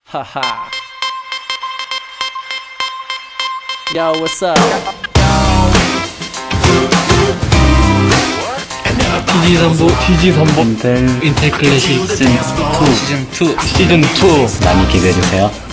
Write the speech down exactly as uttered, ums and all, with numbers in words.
하하. Yo, what's up? 티지 삼보, 티지 삼보, 인텔, 인텔 클래식 시즌 투, 시즌 투, 시즌 투 많이 기대해주세요.